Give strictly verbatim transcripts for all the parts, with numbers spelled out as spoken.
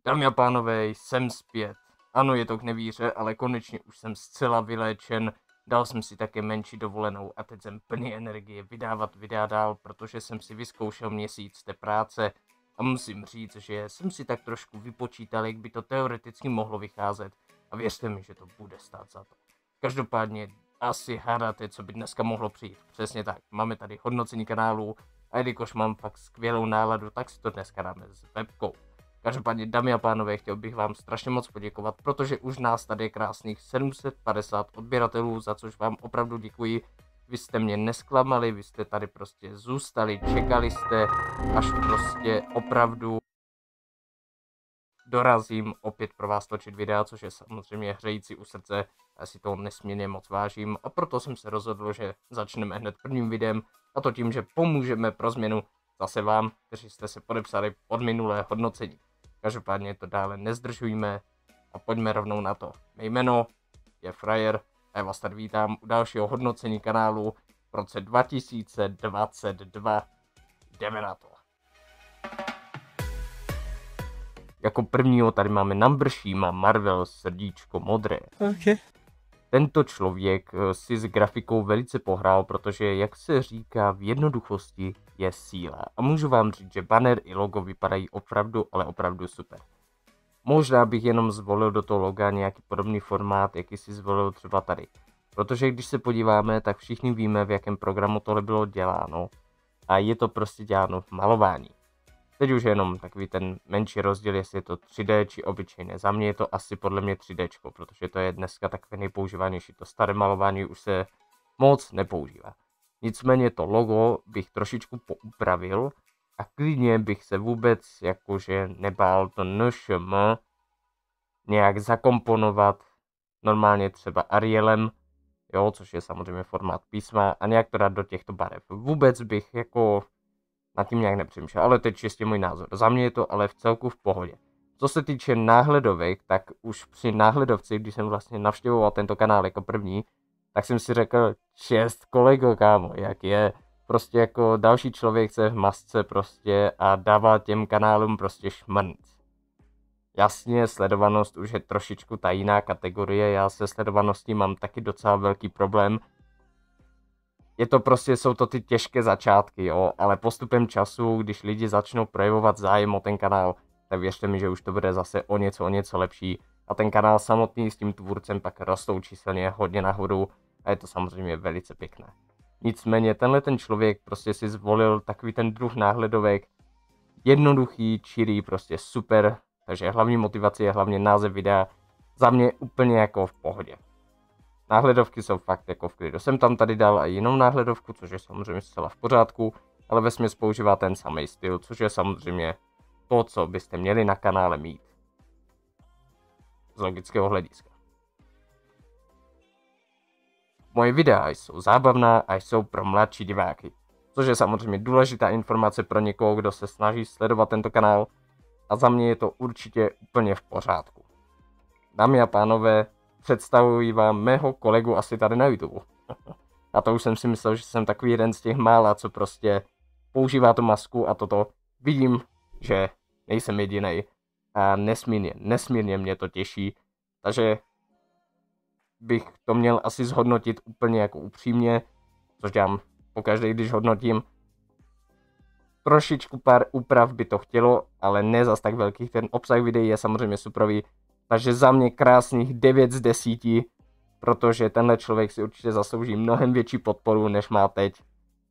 Dámy a pánové, jsem zpět. Ano, je to k nevíře, ale konečně už jsem zcela vyléčen. Dal jsem si také menší dovolenou a teď jsem plný energie vydávat videa dál, protože jsem si vyzkoušel měsíc té práce a musím říct, že jsem si tak trošku vypočítal, jak by to teoreticky mohlo vycházet a věřte mi, že to bude stát za to. Každopádně asi hádáte, co by dneska mohlo přijít. Přesně tak, máme tady hodnocení kanálu a jelikož mám fakt skvělou náladu, tak si to dneska dáme s webkou. Každopádně, dámy a pánové, chtěl bych vám strašně moc poděkovat, protože už nás tady je krásných sedm set padesát odběratelů, za což vám opravdu děkuji. Vy jste mě nesklamali, vy jste tady prostě zůstali, čekali jste, až prostě opravdu dorazím opět pro vás točit videa, což je samozřejmě hřející u srdce. Já si to nesmírně moc vážím a proto jsem se rozhodl, že začneme hned prvním videem, a to tím, že pomůžeme pro změnu zase vám, kteří jste se podepsali pod minulé hodnocení. Každopádně to dále nezdržujeme a pojďme rovnou na to. Mé jméno je Frajer a já vás tady vítám u dalšího hodnocení kanálu v roce dva tisíce dvacet dva. Jdeme na to. Jako prvního tady máme Numbershima Marvel srdíčko modré. Okay. Tento člověk si s grafikou velice pohrál, protože, jak se říká, v jednoduchosti je síla. A můžu vám říct, že banner i logo vypadají opravdu, ale opravdu super. Možná bych jenom zvolil do toho loga nějaký podobný formát, jaký si zvolil třeba tady. Protože když se podíváme, tak všichni víme, v jakém programu tohle bylo děláno. A je to prostě děláno v malování. Teď už je jenom takový ten menší rozdíl, jestli je to tři dé či obyčejné. Za mě je to asi podle mě tři dé, protože to je dneska takové nejpoužívanější. To staré malování už se moc nepoužívá. Nicméně to logo bych trošičku poupravil a klidně bych se vůbec jakože nebál to N Š M nějak zakomponovat normálně třeba Arielem, jo, což je samozřejmě formát písma, a nějak to dát do těchto barev. Vůbec bych jako nad tím nějak nepřemýšlel, ale to je čistě můj názor. Za mě je to ale v celku v pohodě. Co se týče náhledovek, tak už při náhledovci, když jsem vlastně navštěvoval tento kanál jako první, tak jsem si řekl, šest kolego, kámo, jak je. Prostě jako další člověk se v masce prostě a dává těm kanálům prostě šmrnc. Jasně, sledovanost už je trošičku ta jiná kategorie, já se sledovaností mám taky docela velký problém. Je to prostě, jsou to ty těžké začátky, jo, ale postupem času, když lidi začnou projevovat zájem o ten kanál, tak věřte mi, že už to bude zase o něco, o něco lepší. A ten kanál samotný s tím tvůrcem pak rostou číselně hodně nahoru a je to samozřejmě velice pěkné. Nicméně tenhle ten člověk prostě si zvolil takový ten druh náhledovek, jednoduchý, čirý, prostě super, takže hlavní motivace je hlavně název videa, za mě úplně jako v pohodě. Náhledovky jsou fakt jako v klidu. Jsem tam tady dal i jinou náhledovku, což je samozřejmě zcela v pořádku, ale vesměs používá ten samý styl, což je samozřejmě to, co byste měli na kanále mít. Z logického hlediska. Moje videa jsou zábavná a jsou pro mladší diváky, což je samozřejmě důležitá informace pro někoho, kdo se snaží sledovat tento kanál, a za mě je to určitě úplně v pořádku. Dámy a pánové, představuji vám mého kolegu asi tady na YouTube. A to už jsem si myslel, že jsem takový jeden z těch mála, co prostě používá tu masku a toto. Vidím, že nejsem jedinej a nesmírně, nesmírně mě to těší. Takže bych to měl asi zhodnotit úplně jako upřímně, což dělám pokaždé, když hodnotím. Trošičku pár úprav by to chtělo, ale ne zas tak velkých. Ten obsah videí je samozřejmě superový. Takže za mě krásných devět z deseti, protože tenhle člověk si určitě zaslouží mnohem větší podporu, než má teď.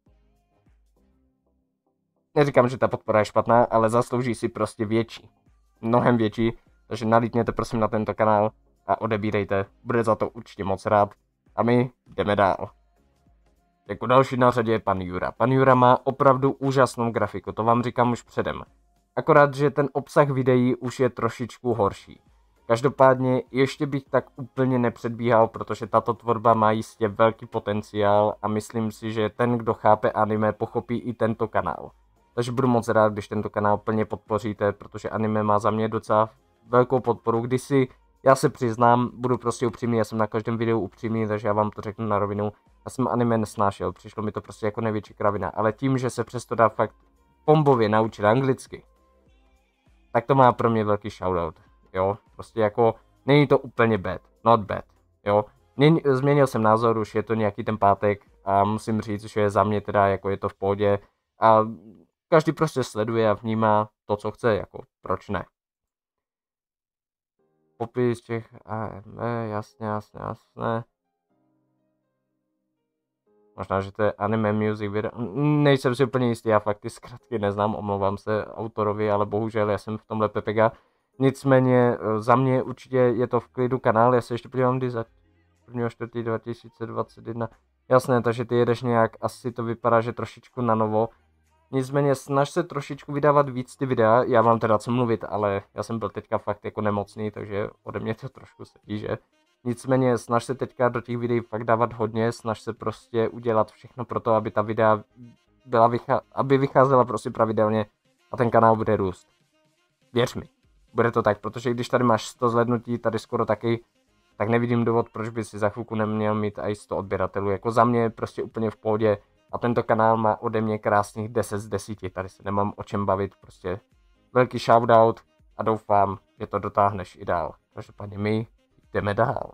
Neříkám, že ta podpora je špatná, ale zaslouží si prostě větší. Mnohem větší, takže nalítněte prosím na tento kanál a odebírejte, bude za to určitě moc rád. A my jdeme dál. Jako další na řadě je pan Jura. Pan Jura má opravdu úžasnou grafiku, to vám říkám už předem. Akorát, že ten obsah videí už je trošičku horší. Každopádně ještě bych tak úplně nepředbíhal, protože tato tvorba má jistě velký potenciál a myslím si, že ten, kdo chápe anime, pochopí i tento kanál. Takže budu moc rád, když tento kanál plně podpoříte, protože anime má za mě docela velkou podporu. Kdysi, já se přiznám, budu prostě upřímný, já jsem na každém videu upřímný, takže já vám to řeknu na rovinu. Já jsem anime nesnášel, přišlo mi to prostě jako největší kravina, ale tím, že se přesto dá fakt bombově naučit anglicky, tak to má pro mě velký shoutout, jo, prostě jako není to úplně bad, not bad, jo, Měn, změnil jsem názor, už je to nějaký ten pátek a musím říct, že za mě teda jako je to v pohodě a každý prostě sleduje a vnímá to, co chce, jako proč ne. Popis těch A M E, jasně, jasně, jasně. Možná, že to je anime music video, nejsem si úplně jistý, já fakt ty zkratky neznám, omlouvám se autorovi, ale bohužel já jsem v tomhle pepega. Nicméně za mě určitě je to v klidu kanál, já se ještě podívám, kdy za prvního čtvrtého dva tisíce dvacet jedna. Jasné, takže ty jedeš nějak, asi to vypadá, že trošičku na novo. Nicméně snaž se trošičku vydávat víc ty videa, já mám teda co mluvit, ale já jsem byl teďka fakt jako nemocný, takže ode mě to trošku sedí, že? Nicméně snaž se teďka do těch videí fakt dávat hodně, snaž se prostě udělat všechno pro to, aby ta videa byla vychá- aby vycházela prostě pravidelně a ten kanál bude růst. Věř mi, bude to tak, protože když tady máš sto zhlédnutí, tady skoro taky, tak nevidím důvod, proč by si za chvilku neměl mít i sto odběratelů. Jako za mě prostě úplně v pohodě a tento kanál má ode mě krásných deset z deseti, tady se nemám o čem bavit, prostě velký shoutout a doufám, že to dotáhneš i dál. Každopádně my jdeme dál.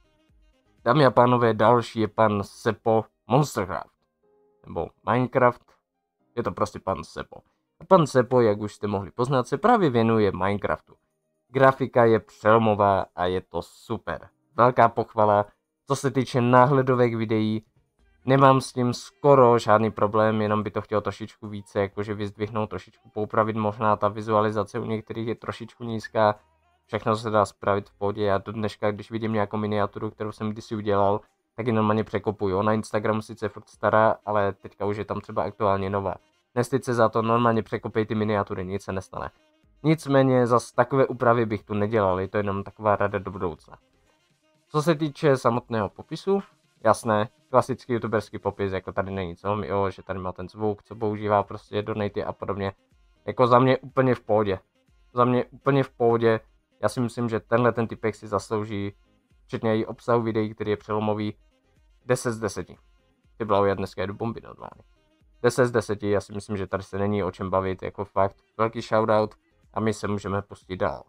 Dámy a pánové, další je pan Sepo Monstercraft, nebo Minecraft, je to prostě pan Sepo. A pan Sepo, jak už jste mohli poznat, se právě věnuje Minecraftu. Grafika je přelomová a je to super. Velká pochvala, co se týče náhledovek videí, nemám s tím skoro žádný problém, jenom by to chtělo trošičku více, jakože vyzdvihnout, trošičku poupravit, možná ta vizualizace u některých je trošičku nízká. Všechno se dá spravit v pohodě, já do dneška, když vidím nějakou miniaturu, kterou jsem kdysi udělal, tak ji normálně překopuju. Na Instagramu sice je furt stará, ale teďka už je tam třeba aktuálně nová. Nestyď se za to, normálně překopej ty miniatury, nic se nestane. Nicméně zas takové úpravy bych tu nedělal, je to jenom taková rada do budoucna. Co se týče samotného popisu, jasné, klasický youtuberský popis, jako tady není co, jo, že tady má ten zvuk, co používá prostě donaty a podobně. Jako za mě úplně v pohodě. Za mě úplně v pohodě. Já si myslím, že tenhle ten typek si zaslouží, včetně i obsahu videí, který je přelomový, deset z deseti. Ty blau, já dneska jedu bomby normálně. deset z deseti, já si myslím, že tady se není o čem bavit, jako fakt velký shoutout a my se můžeme pustit dál.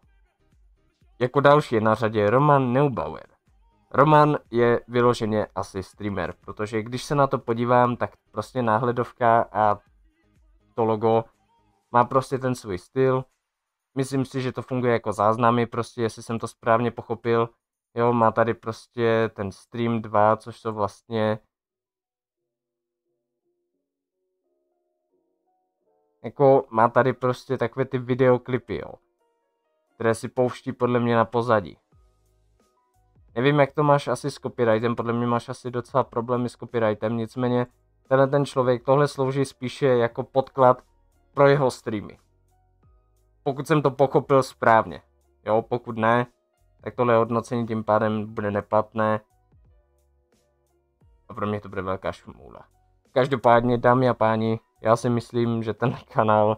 Jako další je na řadě Roman Neubauer. Roman je vyloženě asi streamer, protože když se na to podívám, tak prostě náhledovka a to logo má prostě ten svůj styl. Myslím si, že to funguje jako záznamy, prostě jestli jsem to správně pochopil. Jo, má tady prostě ten stream dva, což jsou vlastně jako má tady prostě takové ty videoklipy, jo, které si pouští podle mě na pozadí. Nevím, jak to máš asi s copyrightem, podle mě máš asi docela problémy s copyrightem, nicméně tenhle ten člověk, tohle slouží spíše jako podklad pro jeho streamy. Pokud jsem to pochopil správně, jo, pokud ne, tak tohle hodnocení tím pádem bude neplatné a pro mě to bude velká šmůla. Každopádně, dámy a páni, já si myslím, že ten kanál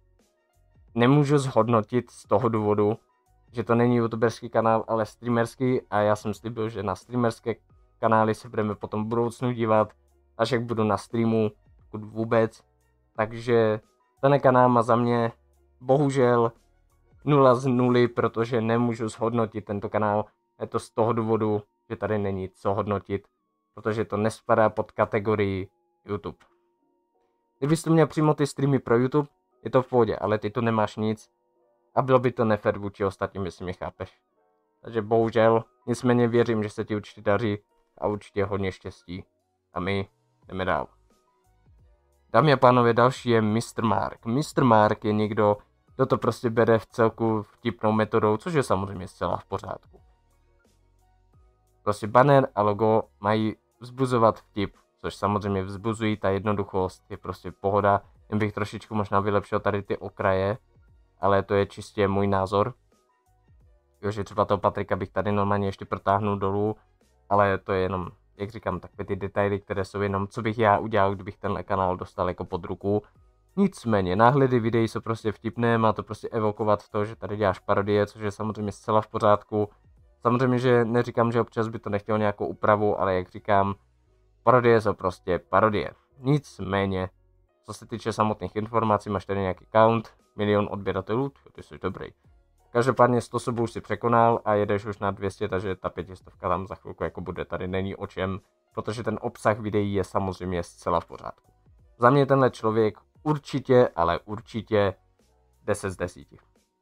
nemůžu zhodnotit z toho důvodu, že to není youtuberský kanál, ale streamerský a já jsem slíbil, že na streamerské kanály se budeme potom v budoucnu dívat, až jak budu na streamu, pokud vůbec. Takže ten kanál má za mě bohužel nula z nuly, protože nemůžu zhodnotit tento kanál. Je to z toho důvodu, že tady není co hodnotit, protože to nespadá pod kategorii YouTube. Kdybyste měl přímo ty streamy pro YouTube, je to v pohodě, ale ty tu nemáš nic a bylo by to nefér vůči ostatním, jestli mě chápeš. Takže bohužel, nicméně věřím, že se ti určitě daří a určitě hodně štěstí. A my jdeme dál. Dámy a pánové, další je mister Mark. mister Mark je někdo, kdo to prostě bere v celku vtipnou metodou, což je samozřejmě zcela v pořádku. Prostě banner a logo mají vzbuzovat vtip, což samozřejmě vzbuzují, ta jednoduchost je prostě pohoda. Jen bych trošičku možná vylepšil tady ty okraje, ale to je čistě můj názor. Jo, že třeba toho Patrika bych tady normálně ještě protáhnul dolů, ale to je jenom, jak říkám, takové ty detaily, které jsou jenom, co bych já udělal, kdybych tenhle kanál dostal jako pod ruku. Nicméně, náhledy videí jsou prostě vtipné, má to prostě evokovat to, že tady děláš parodie, což je samozřejmě zcela v pořádku. Samozřejmě, že neříkám, že občas by to nechtělo nějakou úpravu, ale jak říkám, parodie jsou prostě parodie. Nicméně, co se týče samotných informací, máš tady nějaký count, milion odběratelů, ty jsi dobrý. Každopádně sto subů už si překonal a jedeš už na dvě stě, takže ta pětistovka tam za chvilku jako bude, tady není o čem, protože ten obsah videí je samozřejmě zcela v pořádku. Za mě tenhle člověk určitě, ale určitě deset z deseti.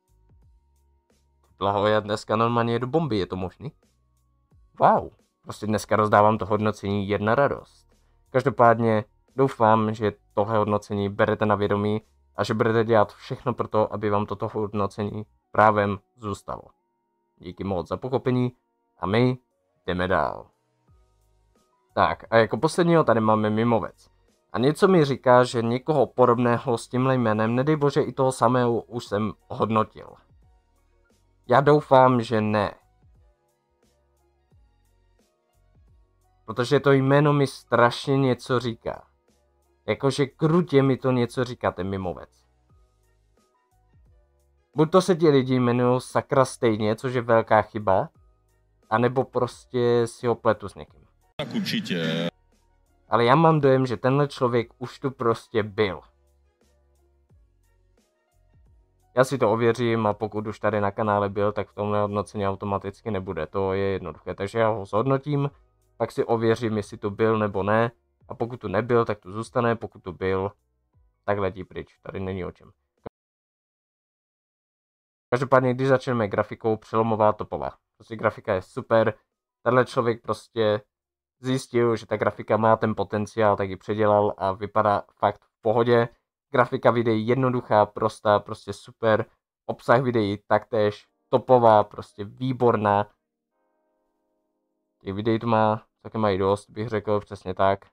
Blaho, já dneska normálně jedu bomby, je to možný? Wow, prostě dneska rozdávám to hodnocení jedna radost. Každopádně doufám, že tohle hodnocení berete na vědomí a že budete dělat všechno pro to, aby vám toto hodnocení právem zůstalo. Díky moc za pochopení a my jdeme dál. Tak a jako posledního tady máme Mimovec. A něco mi říká, že někoho podobného s tímhle jménem, nedej bože i toho samého už jsem hodnotil. Já doufám, že ne. Protože to jméno mi strašně něco říká. Jakože krutě mi to něco říká, ten Mimovec. Buď to se ti lidi jmenují sakra stejně, což je velká chyba, anebo prostě si ho pletu s někým. Tak určitě. Ale já mám dojem, že tenhle člověk už tu prostě byl. Já si to ověřím a pokud už tady na kanále byl, tak v tomhle hodnocení automaticky nebude. To je jednoduché, takže já ho zhodnotím, pak si ověřím, jestli to byl nebo ne. A pokud tu nebyl, tak tu zůstane, pokud tu byl, tak letí pryč. Tady není o čem. Každopádně, když začneme grafikou, přelomová topová. Prostě grafika je super. Tenhle člověk prostě zjistil, že ta grafika má ten potenciál, tak ji předělal a vypadá fakt v pohodě. Grafika videí jednoduchá, prostá, prostě super. Obsah videí taktéž topová, prostě výborná. Těch videí tu má, také mají dost, bych řekl, přesně tak.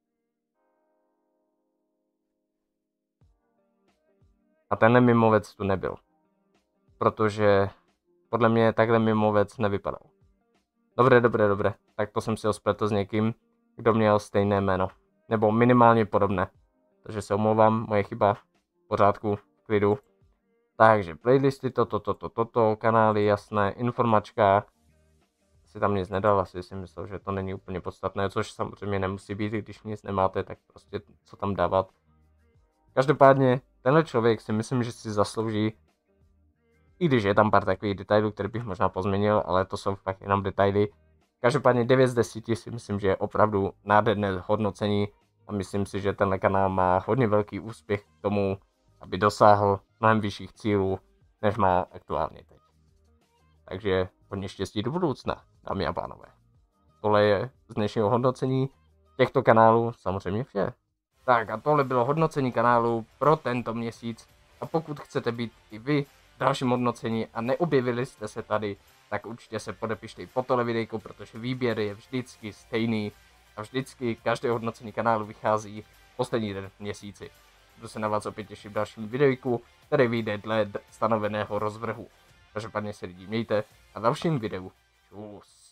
A tenhle Mimovec tu nebyl. Protože podle mě takhle Mimovec nevypadal. Dobré, dobré, dobré. Tak to jsem si ho spletl s někým, kdo měl stejné jméno. Nebo minimálně podobné. Takže se omlouvám, moje chyba. V pořádku, v klidu. Takže playlisty, toto, toto, toto, kanály, jasné, informačka. Si tam nic nedal, asi si myslel, že to není úplně podstatné, což samozřejmě nemusí být, když nic nemáte, tak prostě co tam dávat. Každopádně, tenhle člověk si myslím, že si zaslouží, i když je tam pár takových detailů, které bych možná pozměnil, ale to jsou fakt jenom detaily. Každopádně devět z deseti si myslím, že je opravdu nádherné hodnocení a myslím si, že tenhle kanál má hodně velký úspěch k tomu, aby dosáhl mnohem vyšších cílů, než má aktuálně teď. Takže hodně štěstí do budoucna, dámy a pánové. Tohle je z dnešního hodnocení těchto kanálů samozřejmě vše. Tak a tohle bylo hodnocení kanálu pro tento měsíc a pokud chcete být i vy v dalším hodnocení a neobjevili jste se tady, tak určitě se podepište i po tohle videjko, protože výběr je vždycky stejný a vždycky každé hodnocení kanálu vychází poslední den v měsíci. Budu se na vás opět těšit v dalším videjku, který vyjde dle stanoveného rozvrhu. Každopádně se lidi mějte a v dalším videu čus.